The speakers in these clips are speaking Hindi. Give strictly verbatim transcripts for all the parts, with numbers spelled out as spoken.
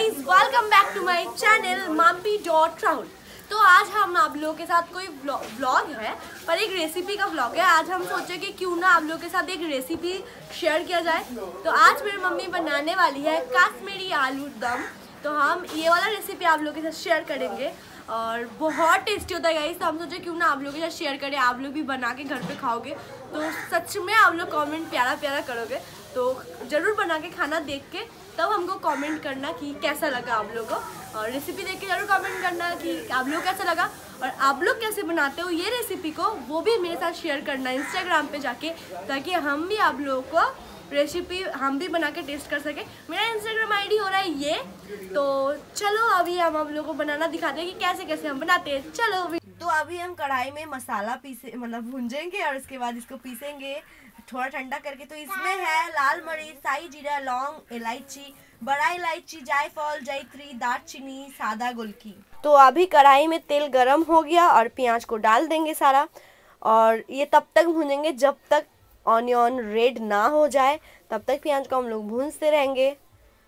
Guys, welcome back to my channel Mampi dot Rahul. तो आज हम आप लोगों के साथ कोई व्लॉग है पर एक रेसिपी का व्लॉग है। आज हम सोचे कि क्यों ना आप लोगों के साथ एक रेसिपी शेयर किया जाए। तो आज मेरी मम्मी बनाने वाली है कश्मीरी आलू दम। तो हम ये वाला रेसिपी आप लोगों के साथ शेयर करेंगे और बहुत टेस्टी होता है गाइस। तो हम सोचे क्यों ना आप लोगों के साथ शेयर करें, आप लोग भी बना के घर पे खाओगे तो सच में आप लोग कमेंट प्यारा प्यारा करोगे। तो ज़रूर बना के खाना देख के तब हमको कमेंट करना कि कैसा लगा आप लोगों को, और रेसिपी देख के जरूर कमेंट करना कि आप लोग कैसा लगा और आप लोग कैसे बनाते हो ये रेसिपी को, वो भी मेरे साथ शेयर करना इंस्टाग्राम पे जाके, ताकि हम भी आप लोगों को रेसिपी हम भी बना के टेस्ट कर सके। मेरा इंस्टाग्राम आईडी हो रहा है ये। तो चलो अभी हम आप लोगों को बनाना दिखाते हैं कि कैसे कैसे हम बनाते हैं। चलो अभी तो अभी हम कढ़ाई में मसाला पीसे मतलब भूंजेंगे और उसके बाद इसको पीसेंगे थोड़ा ठंडा करके। तो इसमें है लाल मिर्च, साई जीरा, लौंग, इलायची, बड़ा इलायची, जायफल, जायत्री, दालचीनी, सादा गोलकी। तो अभी कढ़ाई में तेल गरम हो गया और प्याज को डाल देंगे सारा, और ये तब तक भूनेंगे जब तक ऑनियन रेड ना हो जाए, तब तक प्याज को हम लोग भूनते रहेंगे।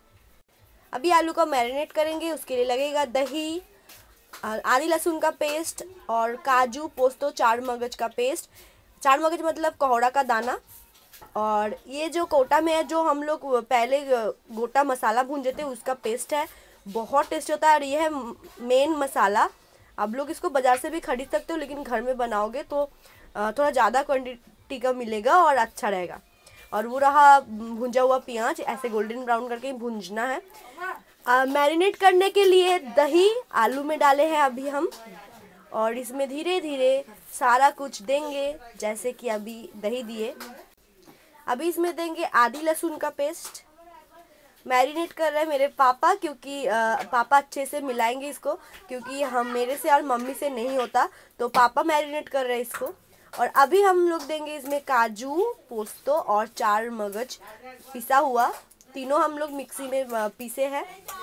अभी आलू को मैरिनेट करेंगे, उसके लिए लगेगा दही, आदि लहसुन का पेस्ट और काजू, पोस्तो, चार मगज का पेस्ट। चार मगज मतलब कोहड़ा का दाना। और ये जो कोटा में है जो हम लोग पहले गोटा मसाला भूंजे थे उसका पेस्ट है, बहुत टेस्टी होता है। और ये है मेन मसाला। आप लोग इसको बाज़ार से भी खरीद सकते हो, लेकिन घर में बनाओगे तो थोड़ा ज़्यादा क्वांटिटी का मिलेगा और अच्छा रहेगा। और वो रहा भुंजा हुआ प्याज, ऐसे गोल्डन ब्राउन करके भूंजना है। मैरिनेट करने के लिए दही आलू में डाले हैं अभी हम, और इसमें धीरे धीरे सारा कुछ देंगे, जैसे कि अभी दही दिए। अभी इसमें देंगे आदि लहसुन का पेस्ट। मैरिनेट कर रहे हैं मेरे पापा, क्योंकि आ, पापा अच्छे से मिलाएंगे इसको, क्योंकि हम मेरे से और मम्मी से नहीं होता, तो पापा मैरिनेट कर रहे हैं इसको। और अभी हम लोग देंगे इसमें काजू, पोस्तो और चार मगज पिसा हुआ, तीनों हम लोग मिक्सी में पीसे हैं।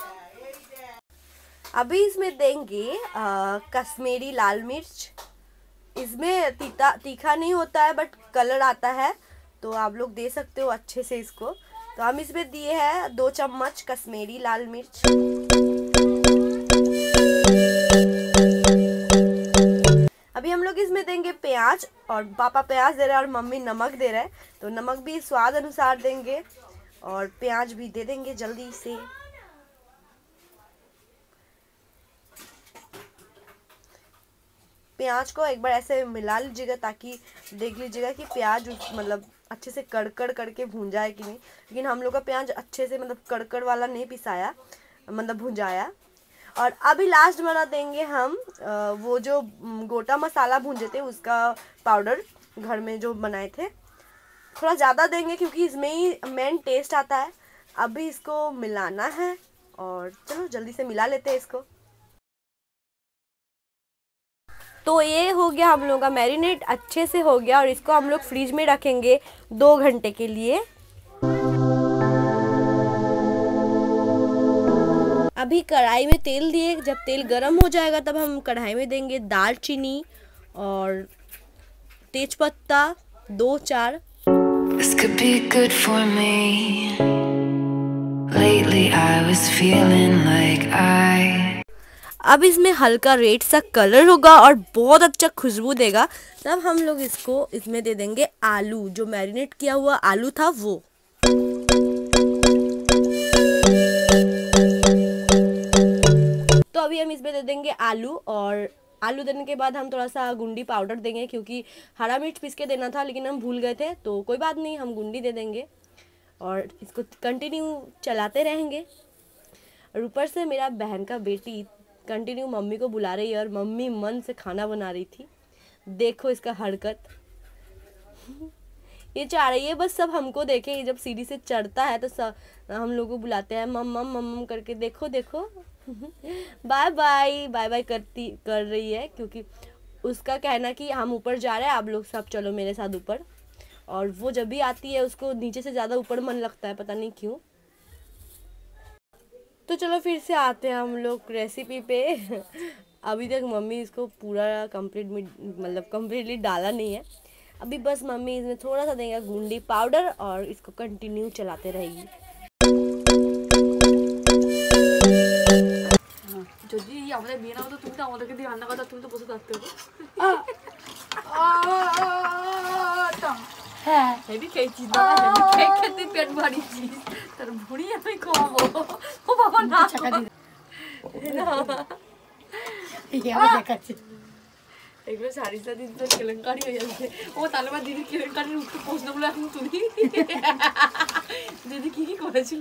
अभी इसमें देंगे कश्मीरी लाल मिर्च। इसमें तीता तीखा नहीं होता है बट कलर आता है, तो आप लोग दे सकते हो अच्छे से इसको। तो हम इसमें दिए हैं दो चम्मच कश्मीरी लाल मिर्च। अभी हम लोग इसमें देंगे प्याज, और पापा प्याज दे रहे हैं और मम्मी नमक दे रहे हैं, तो नमक भी स्वाद अनुसार देंगे और प्याज भी दे देंगे जल्दी से। प्याज को एक बार ऐसे मिला लीजिएगा, ताकि देख लीजिएगा कि प्याज मतलब अच्छे से कड़कड़ करके भूंजा है कि नहीं। लेकिन हम लोग का प्याज अच्छे से मतलब कड़कड़ वाला नहीं पिसाया, मतलब भुंजाया। और अभी लास्ट बना देंगे हम वो जो गोटा मसाला भूंजे थे उसका पाउडर, घर में जो बनाए थे। थोड़ा ज़्यादा देंगे क्योंकि इसमें ही मेन टेस्ट आता है। अभी इसको मिलाना है, और चलो जल्दी से मिला लेते हैं इसको। तो ये हो गया हम लोगों का मैरिनेट, अच्छे से हो गया, और इसको हम लोग फ्रिज में रखेंगे दो घंटे के लिए। अभी कढ़ाई में तेल दिए, जब तेल गरम हो जाएगा तब हम कढ़ाई में देंगे दालचीनी और तेजपत्ता दो चार। This could be good for me. Lately I was feeling like I अब इसमें हल्का रेड सा कलर होगा और बहुत अच्छा खुशबू देगा, तब हम लोग इसको इसमें दे देंगे आलू, जो मैरिनेट किया हुआ आलू था वो। तो अभी हम इसमें दे देंगे आलू, और आलू देने के बाद हम थोड़ा सा गुंडी पाउडर देंगे, क्योंकि हरा मिर्च पीस के देना था लेकिन हम भूल गए थे, तो कोई बात नहीं, हम गुंडी दे देंगे और इसको कंटिन्यू चलाते रहेंगे। और ऊपर से मेरा बहन का बेटी कंटिन्यू मम्मी को बुला रही है, और मम्मी मन से खाना बना रही थी। देखो इसका हरकत, ये चाह रही है बस सब हमको देखे। जब सीढ़ी से चढ़ता है तो सब हम लोग को बुलाते हैं मम मम मम करके, देखो देखो बाय बाय बाय बाय करती कर रही है, क्योंकि उसका कहना कि हम ऊपर जा रहे हैं, आप लोग सब चलो मेरे साथ ऊपर। और वो जब भी आती है उसको नीचे से ज़्यादा ऊपर मन लगता है, पता नहीं क्यों। तो चलो फिर से आते हैं हम लोग रेसिपी पे। अभी तक मम्मी इसको पूरा कंप्लीट मतलब कम्प्लीटली डाला नहीं है। अभी बस मम्मी इसमें थोड़ा सा देंगे गुंडी पाउडर और इसको कंटिन्यू चलाते रहेगी। আমাদের বিয়ে না হতো তুমি তো আমাদেরকে দিয়ে রান্না করতে, তুমি তো বসে থাকতে হতো। হ্যাঁ হেভি খেয়েছিস দাদা, হেভি খেয়ে খেতে পেট ভরিয়েছিস, তার ভুঁড়ি আমি খাওয়াবো। ও বাবা না চাকা দিয়ে দেখাচ্ছে এগুলো সারিসা দিদি তো কেলেঙ্কারি হয়ে যাচ্ছে। ও তাহলে বা দিদির কেলেঙ্কারির উত্তর প্রশ্নগুলো এখন তুলি। দিদি কি কি করেছিল?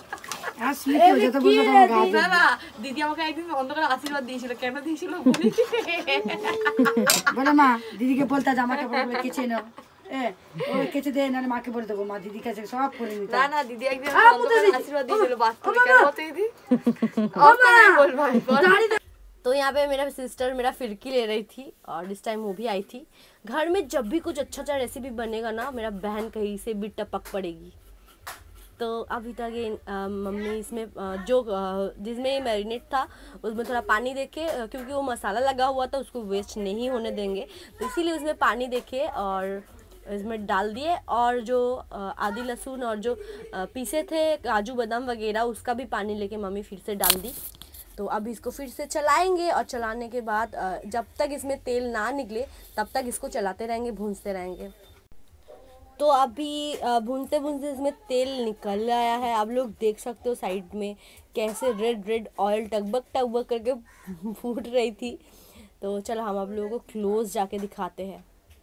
না না দিদি আমাকে একদিন অন্ধকারে আশীর্বাদ দিয়েছিল, কেন দিয়েছিল বলি? বলে মা দিদিকে বলতে জামা কাপড়গুলো কেচে নাও, কেচে দে নাহলে মাকে বলে দেবো, মা দিদির কাছে সব করে নিতে। না না দিদি একদিন অন্ধকারে আশীর্বাদ দিয়েছিল বাথরুমে, কেন বলতে দিদি? বল ভাই বল। तो यहाँ पे मेरा सिस्टर मेरा फिरकी ले रही थी और इस टाइम वो भी आई थी। घर में जब भी कुछ अच्छा अच्छा रेसिपी बनेगा ना, मेरा बहन कहीं से भी टपक पड़ेगी। तो अभी तक ये मम्मी इसमें आ, जो आ, जिसमें ये मैरिनेट था उसमें थोड़ा पानी देके, क्योंकि वो मसाला लगा हुआ था उसको वेस्ट नहीं होने देंगे, तो इसीलिए उसमें पानी देके और इसमें डाल दिए। और जो आदि लहसुन और जो पीसे थे काजू बादाम वगैरह उसका भी पानी लेके मम्मी फिर से डाल दी। तो अब इसको फिर से चलाएंगे और चलाने के बाद जब तक इसमें तेल ना निकले तब तक इसको चलाते रहेंगे, भूनते रहेंगे। तो अभी भूनते भूनते इसमें तेल निकल आया है, आप लोग देख सकते हो साइड में कैसे रेड रेड ऑयल टकबक टकबक करके फूट रही थी। तो चलो हम आप लोगों को क्लोज जाके दिखाते हैं।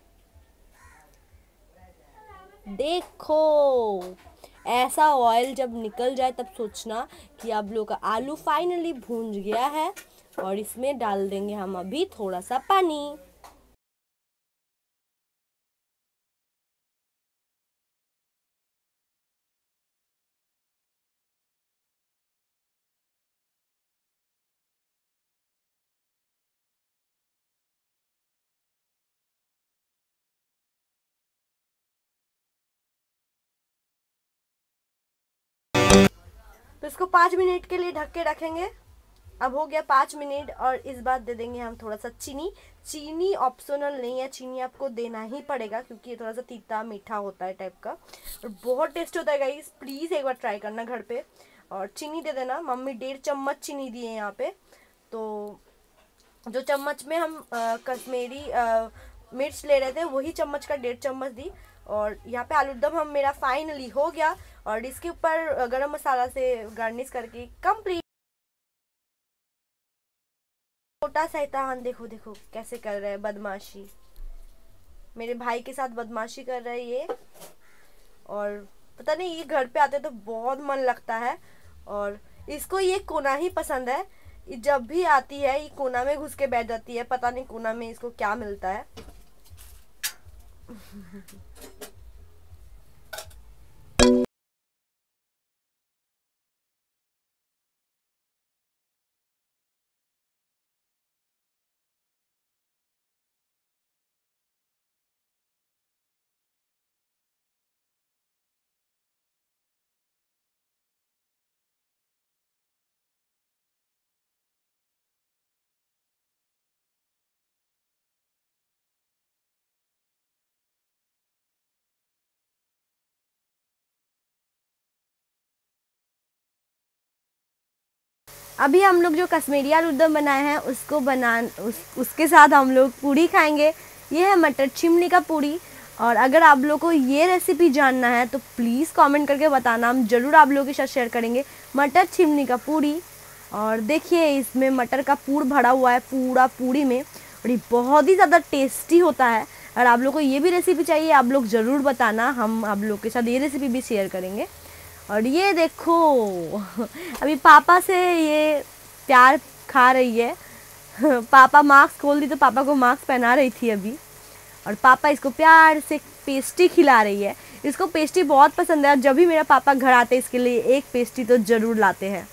देखो ऐसा ऑयल जब निकल जाए तब सोचना कि आप लोग का आलू फाइनली भून गया है, और इसमें डाल देंगे हम अभी थोड़ा सा पानी। तो इसको पाँच मिनट के लिए ढक के रखेंगे। अब हो गया पाँच मिनट और इस बार दे देंगे हम थोड़ा सा चीनी। चीनी ऑप्शनल नहीं है, चीनी आपको देना ही पड़ेगा क्योंकि ये थोड़ा सा तीता मीठा होता है टाइप का और बहुत टेस्ट होता है गाइस, प्लीज़ एक बार ट्राई करना घर पे। और चीनी दे देना, मम्मी डेढ़ चम्मच चीनी दी है यहाँ पे। तो जो चम्मच में हम आ, कश्मीरी आ, मिर्च ले रहे थे वही चम्मच का डेढ़ चम्मच दी। और यहाँ पे आलू दम हम मेरा फाइनली हो गया और इसके ऊपर गरम मसाला से गार्निश करके कंप्लीट। छोटा शैतान देखो देखो कैसे कर रहा है बदमाशी, मेरे भाई के साथ बदमाशी कर रहा है ये। और पता नहीं ये घर पे आते तो बहुत मन लगता है और इसको ये कोना ही पसंद है, जब भी आती है ये कोना में घुस के बैठ जाती है, पता नहीं कोना में इसको क्या मिलता है। अभी हम लोग जो कश्मीरी आलू दम बनाए हैं उसको बना उस, उसके साथ हम लोग पूड़ी खाएंगे। ये है मटर चिमनी का पूड़ी। और अगर आप लोग को ये रेसिपी जानना है तो प्लीज़ कमेंट करके बताना, हम ज़रूर आप लोगों के साथ शेयर करेंगे मटर चिमनी का पूड़ी। और देखिए इसमें मटर का पूड़ भरा हुआ है पूरा पूड़ी में और ये बहुत ही ज़्यादा टेस्टी होता है। अगर आप लोग को ये भी रेसिपी चाहिए आप लोग ज़रूर बताना, हम आप लोग के साथ ये रेसिपी भी शेयर करेंगे। और ये देखो अभी पापा से ये प्यार खा रही है। पापा मास्क खोल दी तो पापा को मास्क पहना रही थी अभी, और पापा इसको प्यार से पेस्ट्री खिला रही है। इसको पेस्ट्री बहुत पसंद है और जब भी मेरा पापा घर आते हैं इसके लिए एक पेस्ट्री तो ज़रूर लाते हैं।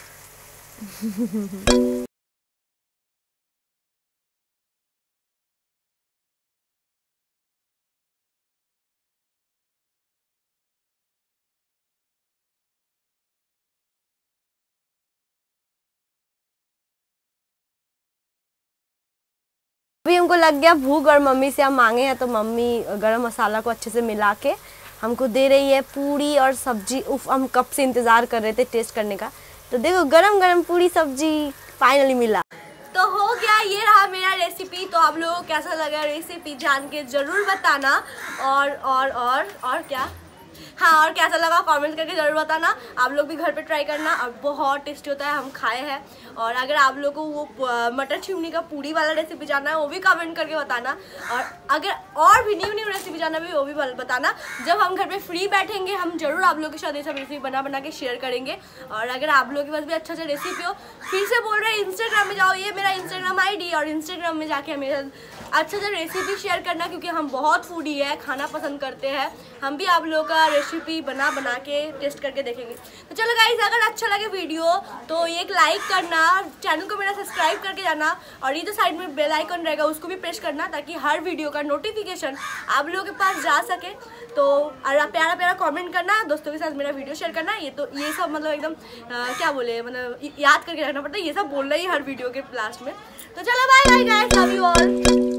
अभी हमको लग गया भूख और मम्मी से हम मांगे हैं तो मम्मी गरम मसाला को अच्छे से मिला के हमको दे रही है पूड़ी और सब्जी। उफ, हम कब से इंतज़ार कर रहे थे टेस्ट करने का। तो देखो गरम गरम पूड़ी सब्जी फाइनली मिला। तो हो गया, ये रहा मेरा रेसिपी। तो आप लोगों को कैसा लगा रेसिपी जान के ज़रूर बताना। और और और और क्या, हाँ, और कैसा लगा कमेंट करके ज़रूर बताना। आप लोग भी घर पे ट्राई करना और बहुत टेस्टी होता है, हम खाए हैं। और अगर आप लोग को वो मटर छिमनी का पूड़ी वाला रेसिपी जानना है वो भी कमेंट करके बताना। और अगर और भी न्यू न्यू रेसिपी जानना भी वो भी बताना। जब हम घर पे फ्री बैठेंगे हम ज़रूर आप लोगों के साथ ये सब रेसिपी बना बना के शेयर करेंगे। और अगर आप लोगों के पास भी अच्छा अच्छा रेसिपी हो, फिर से बोल रहे हैं इंस्टाग्राम में जाओ, ये मेरा इंस्टाग्राम आई डी, और इंस्टाग्राम में जाके हमें अच्छा अच्छा रेसिपी शेयर करना, क्योंकि हम बहुत फूडी है, खाना पसंद करते हैं। हम भी आप लोगों का रेसिपी बना बना के टेस्ट करके देखेंगे। तो चलो गाइस, अगर अच्छा लगे वीडियो तो एक लाइक करना, चैनल को मेरा सब्सक्राइब करके जाना, और ये जो साइड में बेल आइकन रहेगा उसको भी प्रेस करना, ताकि हर वीडियो का नोटिफिकेशन आप लोगों के पास जा सके। तो प्यारा प्यारा कमेंट करना, दोस्तों के साथ मेरा वीडियो शेयर करना। ये तो ये सब मतलब एकदम क्या बोले, मतलब याद करके रखना पड़ता है, ये सब बोलना ही हर वीडियो के लास्ट में। तो चलो bye bye guys, love you all.